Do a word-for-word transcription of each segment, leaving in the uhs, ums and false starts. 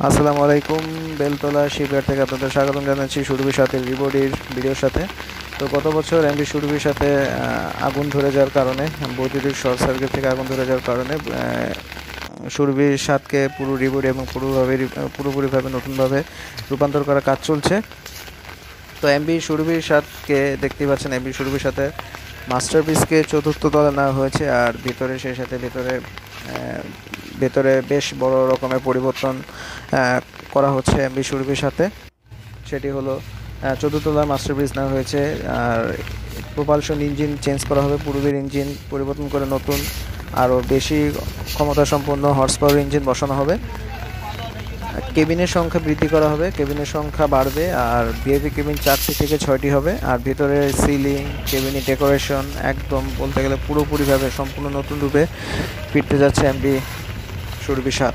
আসসালামু আলাইকুম। বেলতলা শিপইয়ার্ড থেকে আপনাদের স্বাগতম জানাচ্ছি সুরভির সাথে রিবোডির ভিডিওর সাথে। তো গত বছর এমভি সুরভির সাথে আগুন ধরে যাওয়ার কারণে, বৈদ্যুতিক শর্ট সার্কিট থেকে আগুন ধরে যাওয়ার কারণে সুরভির সাতকে পুরো রিবোড এবং পুরোভাবে পুরোপুরিভাবে নতুনভাবে রূপান্তর করার কাজ চলছে। তো এমভি সুরভির সাতকে দেখতে পাচ্ছেন, এমভি সুরভির সাথে মাস্টারপিসকে চতুর্থ তলে নেওয়া হয়েছে, আর ভিতরে সেই সাথে ভেতরে ভেতরে বেশ বড় রকমের পরিবর্তন করা হচ্ছে এমভি সুরভির সাথে। সেটি হলো চতুর্থতলার মাস্টারপিস নেওয়া হয়েছে, আর প্রোপালশন ইঞ্জিন চেঞ্জ করা হবে, পূর্বের ইঞ্জিন পরিবর্তন করে নতুন আরও বেশি ক্ষমতা সম্পন্ন হর্স পাওয়ার ইঞ্জিন বসানো হবে। কেবিনের সংখ্যা বৃদ্ধি করা হবে, কেবিনের সংখ্যা বাড়বে, আর ভিআইপি কেবিন চারটি থেকে ছয়টি হবে। আর ভিতরের সিলিং, কেবিনের ডেকোরেশন একদম বলতে গেলে পুরোপুরিভাবে সম্পূর্ণ নতুন রূপে ফিরতে যাচ্ছে এমভি সুরভি সাত।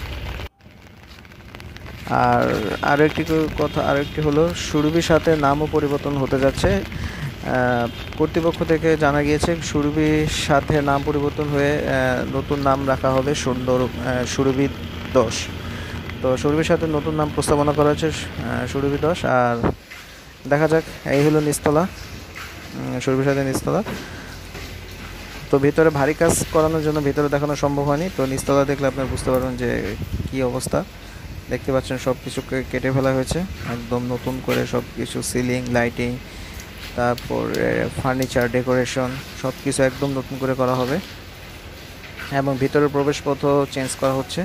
আর আরও একটি কথা আরও একটি হলো সুরভি সাথে নামও পরিবর্তন হতে যাচ্ছে। কর্তৃপক্ষ থেকে জানা গিয়েছে সুরভির সাথে নাম পরিবর্তন হয়ে নতুন নাম রাখা হবে সুন্দর সুরভি দশ। তো সুরভির সাথে নতুন নাম প্রস্তাবনা করা হচ্ছে সুরভি দশ। আর দেখা যাক, এই হলো নিচতলা, সুরভির সাথে নিচতলা। তো ভিতরে ভারী কাজ করানোর জন্য ভিতরে দেখানো সম্ভব হয়নি, তো নিচতলা দেখলে আপনারা বুঝতে পারবেন যে কী অবস্থা। দেখতে পাচ্ছেন সব কিছুকে কেটে ফেলা হয়েছে, একদম নতুন করে সব কিছু, সিলিং, লাইটিং, তারপরে ফার্নিচার, ডেকোরেশন সব কিছু একদম নতুন করে করা হবে, এবং ভিতরের প্রবেশপথও চেঞ্জ করা হচ্ছে।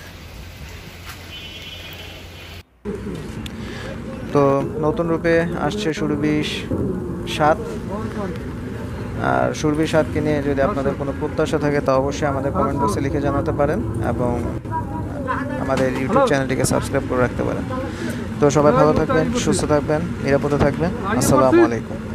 তো নতুন রূপে আসছে সুরভি সাত। আর সুরভি সাতকে নিয়ে যদি আপনাদের কোনো প্রত্যাশা থাকে তা অবশ্যই আমাদের কমেন্ট বক্সে লিখে জানাতে পারেন, এবং আমাদের ইউটিউব চ্যানেলটিকে সাবস্ক্রাইব করে রাখতে পারেন। তো সবাই ভালো থাকবেন, সুস্থ থাকবেন, নিরাপদে থাকবেন। আসসালামু আলাইকুম।